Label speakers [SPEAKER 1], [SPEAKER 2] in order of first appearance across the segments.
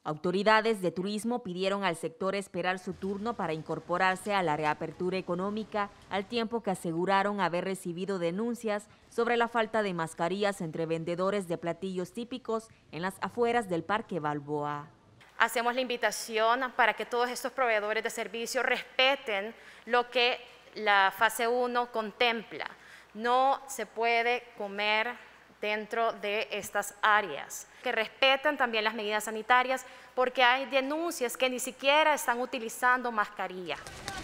[SPEAKER 1] Autoridades de turismo pidieron al sector esperar su turno para incorporarse a la reapertura económica, al tiempo que aseguraron haber recibido denuncias sobre la falta de mascarillas entre vendedores de platillos típicos en las afueras del Parque Balboa.
[SPEAKER 2] Hacemos la invitación para que todos estos proveedores de servicio respeten lo que la fase 1 contempla. No se puede comer dentro de estas áreas, que respeten también las medidas sanitarias, porque hay denuncias que ni siquiera están utilizando mascarilla.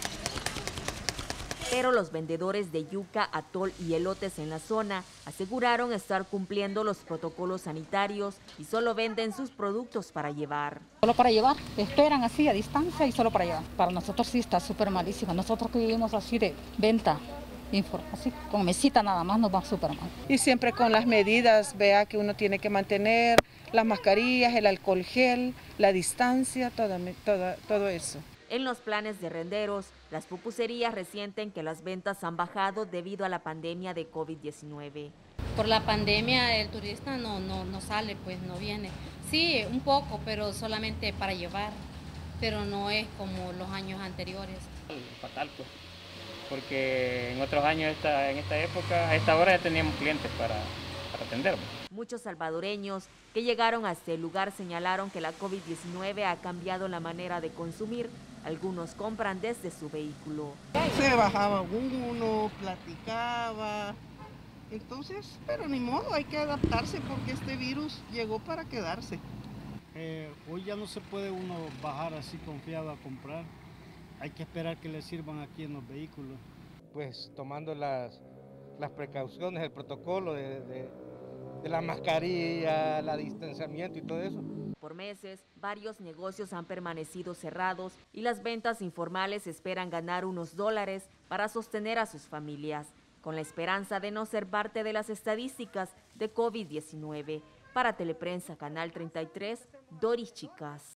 [SPEAKER 1] Pero los vendedores de yuca, atol y elotes en la zona aseguraron estar cumpliendo los protocolos sanitarios y solo venden sus productos para llevar.
[SPEAKER 3] Solo para llevar, esperan así a distancia y solo para llevar. Para nosotros sí está súper malísimo, nosotros que vivimos así de venta, así con mesita nada más nos va súper mal.
[SPEAKER 4] Y siempre con las medidas, vea que uno tiene que mantener las mascarillas, el alcohol gel, la distancia, todo eso.
[SPEAKER 1] En los planes de renderos, las pupuserías resienten que las ventas han bajado debido a la pandemia de COVID-19.
[SPEAKER 5] Por la pandemia el turista no sale, pues no viene. Sí, un poco, pero solamente para llevar, pero no es como los años anteriores.
[SPEAKER 6] Fatal, pues, porque en otros años, en esta época, a esta hora ya teníamos clientes para atender.
[SPEAKER 1] Muchos salvadoreños que llegaron a este lugar señalaron que la COVID-19 ha cambiado la manera de consumir. Algunos compran desde su vehículo.
[SPEAKER 7] Se bajaba uno, platicaba, entonces, pero ni modo, hay que adaptarse porque este virus llegó para quedarse.
[SPEAKER 8] Hoy ya no se puede uno bajar así confiado a comprar, hay que esperar que le sirvan aquí en los vehículos.
[SPEAKER 9] Pues tomando las precauciones, el protocolo de la mascarilla, el distanciamiento y todo eso.
[SPEAKER 1] Por meses, varios negocios han permanecido cerrados y las ventas informales esperan ganar unos dólares para sostener a sus familias, con la esperanza de no ser parte de las estadísticas de COVID-19. Para Teleprensa Canal 33, Doris Chicas.